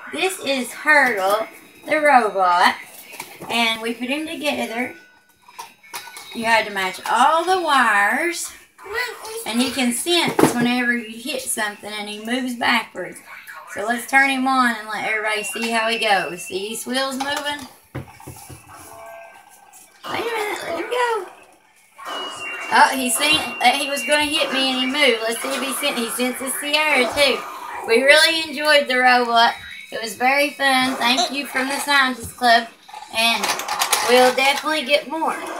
This is Hurdle, the robot, and we put him together. You had to match all the wires, and he can sense whenever you hit something, and he moves backwards. So let's turn him on and let everybody see how he goes. See these wheels moving? Wait a minute, let him go. Oh, he seen that he was going to hit me and he moved. Let's see if he senses Sierra too. We really enjoyed the robot. It was very fun. Thank you from the Scientist Club. And we'll definitely get more.